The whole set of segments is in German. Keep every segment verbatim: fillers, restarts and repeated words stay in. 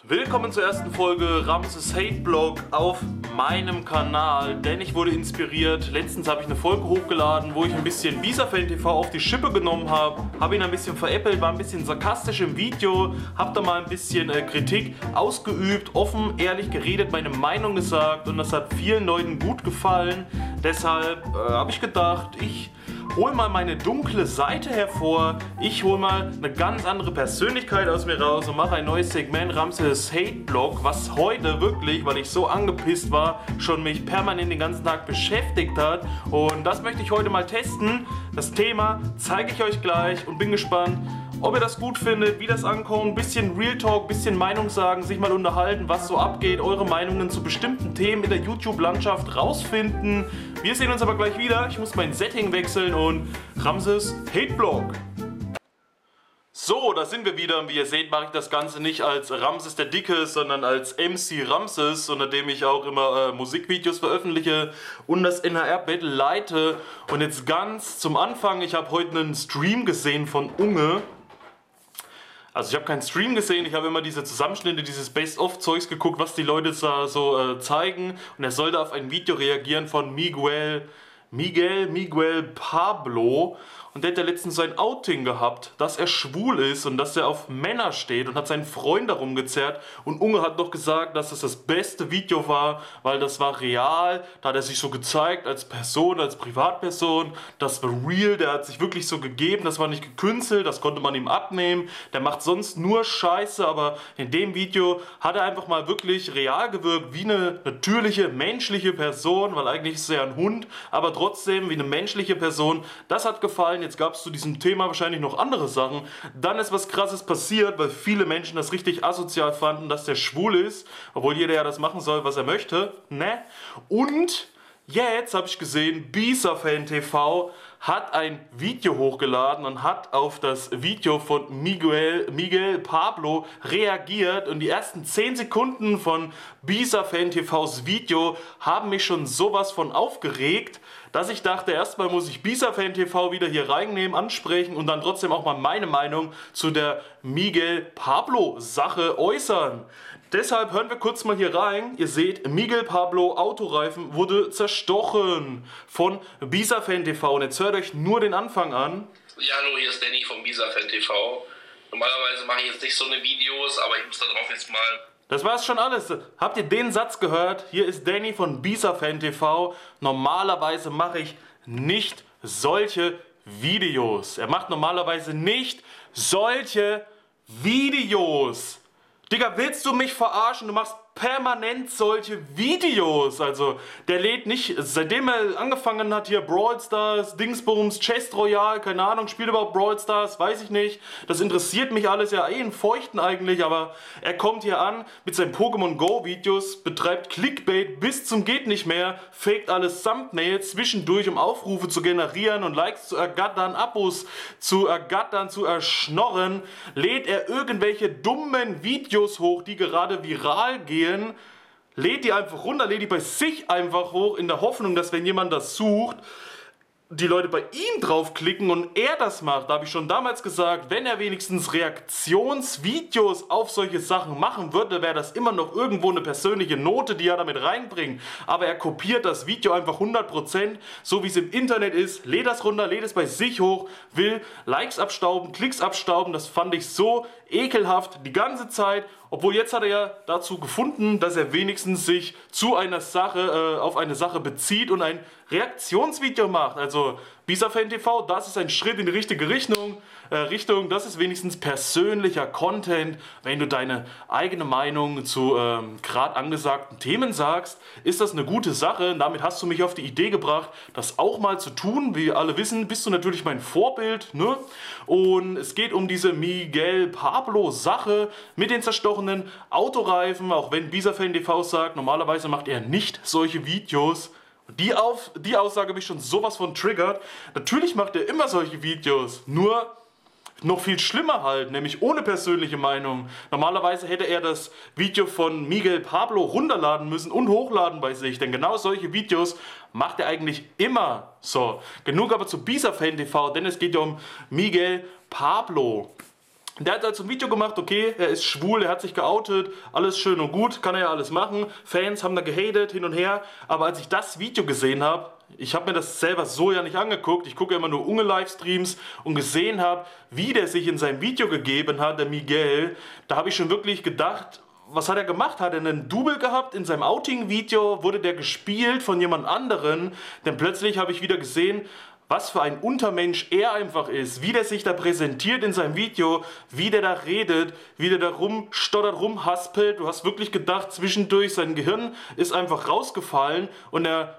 Willkommen zur ersten Folge Ramses Hate Blog auf meinem Kanal, denn ich wurde inspiriert. Letztens habe ich eine Folge hochgeladen, wo ich ein bisschen BisaFan-T V auf die Schippe genommen habe, habe ihn ein bisschen veräppelt, war ein bisschen sarkastisch im Video, habe da mal ein bisschen äh, Kritik ausgeübt, offen, ehrlich geredet, meine Meinung gesagt und das hat vielen Leuten gut gefallen. Deshalb äh, habe ich gedacht, ich hol mal meine dunkle Seite hervor, ich hol mal eine ganz andere Persönlichkeit aus mir raus und mache ein neues Segment Ramses Hate Blog, was heute wirklich, weil ich so angepisst war, schon mich permanent den ganzen Tag beschäftigt hat und das möchte ich heute mal testen. Das Thema zeige ich euch gleich und bin gespannt, ob ihr das gut findet, wie das ankommt, ein bisschen Real Talk, ein bisschen Meinung sagen, sich mal unterhalten, was so abgeht, eure Meinungen zu bestimmten Themen in der YouTube-Landschaft rausfinden. Wir sehen uns aber gleich wieder. Ich muss mein Setting wechseln und Ramses Hate Blog. So, da sind wir wieder und wie ihr seht, mache ich das Ganze nicht als Ramses der Dicke, sondern als M C Ramses, unter dem ich auch immer äh, Musikvideos veröffentliche und das N H R-Battle leite. Und jetzt ganz zum Anfang, ich habe heute einen Stream gesehen von Unge. Also ich habe keinen Stream gesehen, ich habe immer diese Zusammenschnitte, dieses Best-of-Zeugs geguckt, was die Leute da so äh, zeigen. Und er sollte auf ein Video reagieren von Miguel, Miguel, Miguel Pablo. Und der hat ja letztens sein Outing gehabt, dass er schwul ist und dass er auf Männer steht und hat seinen Freund darum gezerrt. Und Unge hat noch gesagt, dass das das beste Video war, weil das war real. Da hat er sich so gezeigt als Person, als Privatperson. Das war real, der hat sich wirklich so gegeben, das war nicht gekünstelt, das konnte man ihm abnehmen. Der macht sonst nur Scheiße, aber in dem Video hat er einfach mal wirklich real gewirkt, wie eine natürliche, menschliche Person, weil eigentlich ist er ja ein Hund, aber trotzdem wie eine menschliche Person. Das hat gefallen. Jetzt gab es zu diesem Thema wahrscheinlich noch andere Sachen. Dann ist was Krasses passiert, weil viele Menschen das richtig asozial fanden, dass der schwul ist, obwohl jeder ja das machen soll, was er möchte. Ne? Und jetzt habe ich gesehen, BisaFan-T V hat ein Video hochgeladen und hat auf das Video von Miguel, Miguel Pablo reagiert und die ersten zehn Sekunden von BisaFan-T Vs Video haben mich schon sowas von aufgeregt, dass ich dachte, erstmal muss ich BisaFan-T V wieder hier reinnehmen, ansprechen und dann trotzdem auch mal meine Meinung zu der Miguel Pablo Sache äußern. Deshalb hören wir kurz mal hier rein. Ihr seht, Miguel Pablo Autoreifen wurde zerstochen von BisaFan-T V. Und jetzt hört euch nur den Anfang an. Ja, hallo, hier ist Danny von BisaFan-T V. Normalerweise mache ich jetzt nicht so eine Videos, aber ich muss da drauf jetzt mal... Das war's schon alles. Habt ihr den Satz gehört? Hier ist Danny von BisaFan-T V. Normalerweise mache ich nicht solche Videos. Er macht normalerweise nicht solche Videos. Digga, willst du mich verarschen? Du machst permanent solche Videos. Also, der lädt nicht, seitdem er angefangen hat hier Brawl Stars, Dingsbums, Chest Royale, keine Ahnung, spielt überhaupt Brawl Stars, weiß ich nicht. Das interessiert mich alles ja eh in Feuchten eigentlich, aber er kommt hier an mit seinen Pokémon Go Videos, betreibt Clickbait bis zum geht nicht mehr, faked alles Thumbnails zwischendurch, um Aufrufe zu generieren und Likes zu ergattern, Abos zu ergattern, zu erschnorren, lädt er irgendwelche dummen Videos hoch, die gerade viral gehen, lädt die einfach runter, lädt die bei sich einfach hoch, in der Hoffnung, dass wenn jemand das sucht, die Leute bei ihm draufklicken und er das macht. Da habe ich schon damals gesagt, wenn er wenigstens Reaktionsvideos auf solche Sachen machen würde, wäre das immer noch irgendwo eine persönliche Note, die er damit reinbringt. Aber er kopiert das Video einfach hundert Prozent, so wie es im Internet ist, lädt das runter, lädt es bei sich hoch, will Likes abstauben, Klicks abstauben. Das fand ich so ekelhaft die ganze Zeit. Obwohl jetzt hat er ja dazu gefunden, dass er wenigstens sich zu einer Sache, äh, auf eine Sache bezieht und ein Reaktionsvideo macht. Also BisaFan-T V, das ist ein Schritt in die richtige Richtung. Äh, Richtung, das ist wenigstens persönlicher Content. Wenn du deine eigene Meinung zu ähm, gerade angesagten Themen sagst, ist das eine gute Sache. Und damit hast du mich auf die Idee gebracht, das auch mal zu tun. Wie alle wissen, bist du natürlich mein Vorbild. Ne? Und es geht um diese Miguel Pablo Sache mit den zerstochenen Autoreifen. Auch wenn BisaFan-T V sagt, normalerweise macht er nicht solche Videos. Die, auf, die Aussage mich schon sowas von triggert. Natürlich macht er immer solche Videos, nur noch viel schlimmer halt, nämlich ohne persönliche Meinung. Normalerweise hätte er das Video von Miguel Pablo runterladen müssen und hochladen bei sich, denn genau solche Videos macht er eigentlich immer. So, genug aber zu BisaFan-T V, denn es geht ja um Miguel Pablo. Der hat also ein Video gemacht, okay, er ist schwul, er hat sich geoutet, alles schön und gut, kann er ja alles machen. Fans haben da gehatet, hin und her. Aber als ich das Video gesehen habe, ich habe mir das selber so ja nicht angeguckt, ich gucke ja immer nur Unge-Livestreams und gesehen habe, wie der sich in seinem Video gegeben hat, der Miguel, da habe ich schon wirklich gedacht, was hat er gemacht? Hat er einen Double gehabt? In seinem Outing-Video wurde der gespielt von jemand anderen, denn plötzlich habe ich wieder gesehen, was für ein Untermensch er einfach ist, wie der sich da präsentiert in seinem Video, wie der da redet, wie der da rumstottert, rumhaspelt. Du hast wirklich gedacht, zwischendurch sein Gehirn ist einfach rausgefallen und er,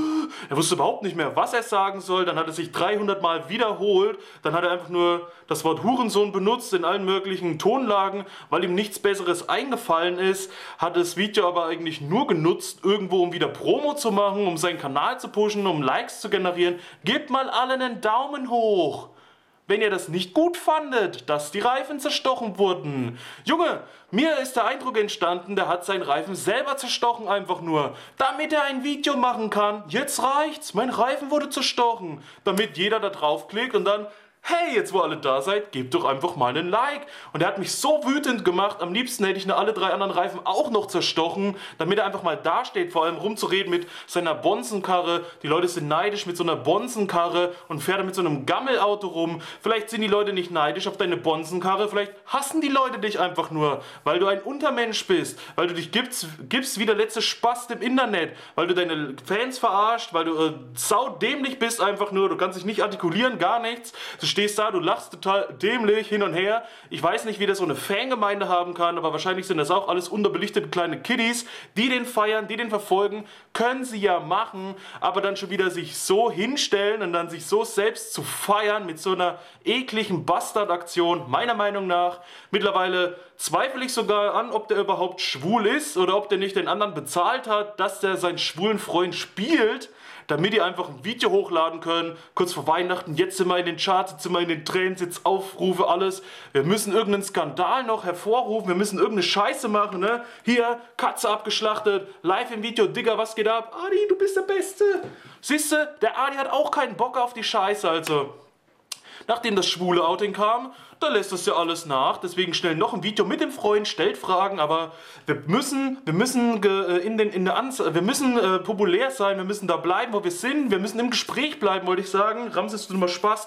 er wusste überhaupt nicht mehr, was er sagen soll. Dann hat er sich dreihundert Mal wiederholt, dann hat er einfach nur das Wort Hurensohn benutzt in allen möglichen Tonlagen, weil ihm nichts Besseres eingefallen ist, hat das Video aber eigentlich nur genutzt, irgendwo um wieder Promo zu machen, um seinen Kanal zu pushen, um Likes zu generieren. Gebt mal alle einen Daumen hoch, wenn ihr das nicht gut fandet, dass die Reifen zerstochen wurden. Junge, mir ist der Eindruck entstanden, der hat seinen Reifen selber zerstochen einfach nur, damit er ein Video machen kann. Jetzt reicht's, mein Reifen wurde zerstochen, damit jeder da draufklickt und dann, hey, jetzt wo alle da seid, gebt doch einfach mal einen Like. Und er hat mich so wütend gemacht, am liebsten hätte ich nur alle drei anderen Reifen auch noch zerstochen, damit er einfach mal dasteht, vor allem rumzureden mit seiner Bonzenkarre. Die Leute sind neidisch mit so einer Bonzenkarre und fährt er mit so einem Gammelauto rum. Vielleicht sind die Leute nicht neidisch auf deine Bonzenkarre, vielleicht hassen die Leute dich einfach nur, weil du ein Untermensch bist, weil du dich gibst, gibst wie der letzte Spast im Internet, weil du deine Fans verarscht, weil du äh, saudämlich bist einfach nur, du kannst dich nicht artikulieren, gar nichts. Du stehst da, du lachst total dämlich hin und her. Ich weiß nicht, wie das so eine Fangemeinde haben kann, aber wahrscheinlich sind das auch alles unterbelichtete kleine Kiddies, die den feiern, die den verfolgen. Können sie ja machen, aber dann schon wieder sich so hinstellen und dann sich so selbst zu feiern mit so einer ekligen Bastardaktion, meiner Meinung nach. Mittlerweile zweifle ich sogar an, ob der überhaupt schwul ist oder ob der nicht den anderen bezahlt hat, dass der seinen schwulen Freund spielt, damit die einfach ein Video hochladen können, kurz vor Weihnachten, jetzt sind wir in den Charts, jetzt sind wir in den Trends, jetzt Aufrufe, alles. Wir müssen irgendeinen Skandal noch hervorrufen, wir müssen irgendeine Scheiße machen, ne? Hier, Katze abgeschlachtet, live im Video, Digga, was geht ab? Adi, du bist der Beste. Siehste, der Adi hat auch keinen Bock auf die Scheiße, also. Nachdem das schwule Outing kam, da lässt das ja alles nach. Deswegen schnell noch ein Video mit dem Freund, stellt Fragen, aber wir müssen, wir müssen in den, in der Anzahl, wir müssen äh, populär sein, wir müssen da bleiben, wo wir sind, wir müssen im Gespräch bleiben, wollte ich sagen. Ramses, du mal Spaß.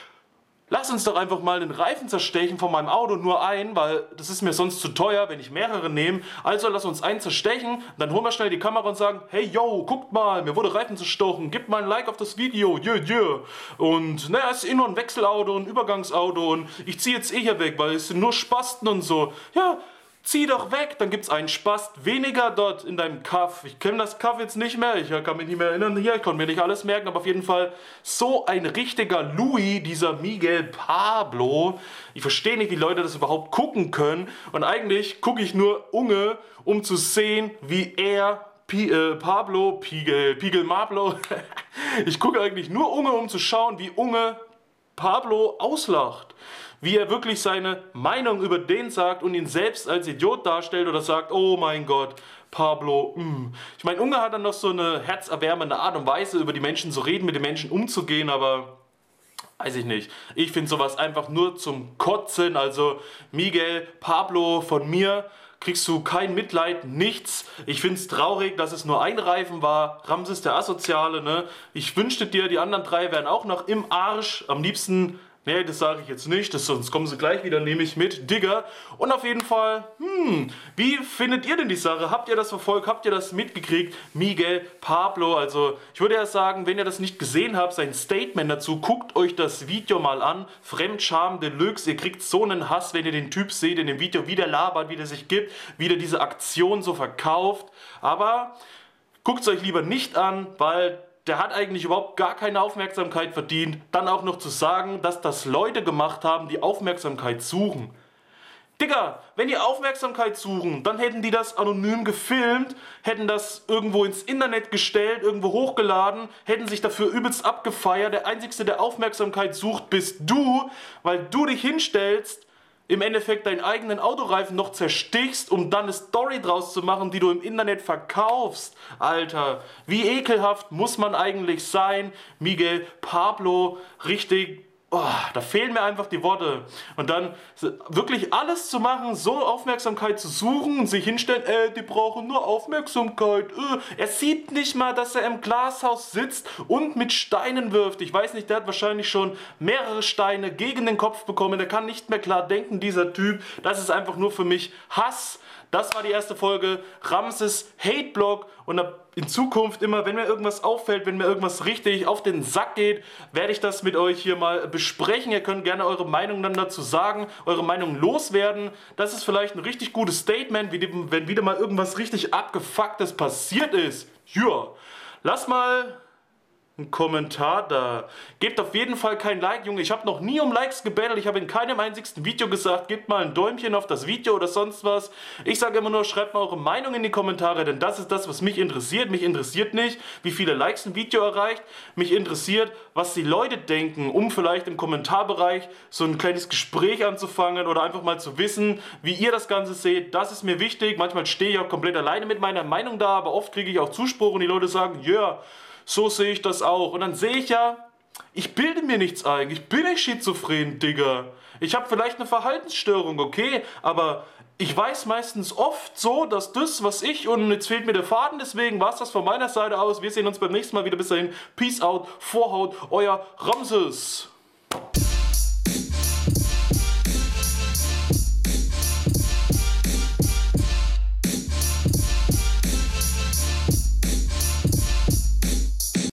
Lass uns doch einfach mal den Reifen zerstechen von meinem Auto, nur einen, weil das ist mir sonst zu teuer, wenn ich mehrere nehme. Also lass uns einen zerstechen, dann holen wir schnell die Kamera und sagen, hey yo, guckt mal, mir wurde Reifen zerstochen, gebt mal ein Like auf das Video, yeah, yeah. Und naja, es ist eh nur ein Wechselauto, ein Übergangsauto und ich ziehe jetzt eh hier weg, weil es sind nur Spasten und so. Ja, zieh doch weg, dann gibt's einen Spast weniger dort in deinem Kaff. Ich kenne das Kaff jetzt nicht mehr, ich kann mich nicht mehr erinnern, hier, ich konnte mir nicht alles merken, aber auf jeden Fall so ein richtiger Louis, dieser Miguel Pablo. Ich verstehe nicht, wie Leute das überhaupt gucken können und eigentlich gucke ich nur Unge, um zu sehen, wie er Pi, äh, Pablo, Pigel, Pigel Mablo, ich gucke eigentlich nur Unge, um zu schauen, wie Unge Pablo auslacht. Wie er wirklich seine Meinung über den sagt und ihn selbst als Idiot darstellt oder sagt, oh mein Gott, Pablo, mh. Ich meine, Unge hat dann noch so eine herzerwärmende Art und Weise, über die Menschen zu reden, mit den Menschen umzugehen, aber weiß ich nicht. Ich finde sowas einfach nur zum Kotzen, also Miguel, Pablo, von mir kriegst du kein Mitleid, nichts. Ich finde es traurig, dass es nur ein Reifen war. Ramses der Asoziale, ne? Ich wünschte dir, die anderen drei wären auch noch im Arsch. Am liebsten, nee, das sage ich jetzt nicht, das, sonst kommen sie gleich wieder, nehme ich mit, Digga. Und auf jeden Fall, hm, wie findet ihr denn die Sache? Habt ihr das verfolgt? Habt ihr das mitgekriegt? Miguel, Pablo, also ich würde ja sagen, wenn ihr das nicht gesehen habt, sein Statement dazu, guckt euch das Video mal an. Fremdscham Deluxe, ihr kriegt so einen Hass, wenn ihr den Typ seht in dem Video, wie der labert, wie der sich gibt, wie der diese Aktion so verkauft. Aber guckt es euch lieber nicht an, weil der hat eigentlich überhaupt gar keine Aufmerksamkeit verdient. Dann auch noch zu sagen, dass das Leute gemacht haben, die Aufmerksamkeit suchen. Digga, wenn die Aufmerksamkeit suchen, dann hätten die das anonym gefilmt, hätten das irgendwo ins Internet gestellt, irgendwo hochgeladen, hätten sich dafür übelst abgefeiert. Der Einzige, der Aufmerksamkeit sucht, bist du, weil du dich hinstellst, im Endeffekt deinen eigenen Autoreifen noch zerstichst, um dann eine Story draus zu machen, die du im Internet verkaufst. Alter, wie ekelhaft muss man eigentlich sein? Miguel Pablo, richtig Oh, da fehlen mir einfach die Worte. Und dann wirklich alles zu machen, so Aufmerksamkeit zu suchen und sich hinstellen, ey, die brauchen nur Aufmerksamkeit. Äh. Er sieht nicht mal, dass er im Glashaus sitzt und mit Steinen wirft. Ich weiß nicht, der hat wahrscheinlich schon mehrere Steine gegen den Kopf bekommen. Der kann nicht mehr klar denken, dieser Typ. Das ist einfach nur für mich Hass. Das war die erste Folge Ramses Hate-Blog und ab in Zukunft immer, wenn mir irgendwas auffällt, wenn mir irgendwas richtig auf den Sack geht, werde ich das mit euch hier mal besprechen. Ihr könnt gerne eure Meinung dann dazu sagen, eure Meinung loswerden. Das ist vielleicht ein richtig gutes Statement, wenn wieder mal irgendwas richtig Abgefucktes passiert ist. Ja, lass mal einen Kommentar da. Gebt auf jeden Fall kein Like, Junge. Ich habe noch nie um Likes gebettelt. Ich habe in keinem einzigen Video gesagt, gebt mal ein Däumchen auf das Video oder sonst was. Ich sage immer nur, schreibt mal eure Meinung in die Kommentare, denn das ist das, was mich interessiert. Mich interessiert nicht, wie viele Likes ein Video erreicht. Mich interessiert, was die Leute denken, um vielleicht im Kommentarbereich so ein kleines Gespräch anzufangen oder einfach mal zu wissen, wie ihr das Ganze seht. Das ist mir wichtig. Manchmal stehe ich auch komplett alleine mit meiner Meinung da, aber oft kriege ich auch Zuspruch und die Leute sagen, ja, yeah, so sehe ich das auch. Und dann sehe ich ja, ich bilde mir nichts ein. Ich bin nicht schizophren, Digga. Ich habe vielleicht eine Verhaltensstörung, okay? Aber ich weiß meistens oft so, dass das, was ich, und jetzt fehlt mir der Faden, deswegen war es das von meiner Seite aus. Wir sehen uns beim nächsten Mal wieder. Bis dahin. Peace out, Vorhaut, euer Ramses.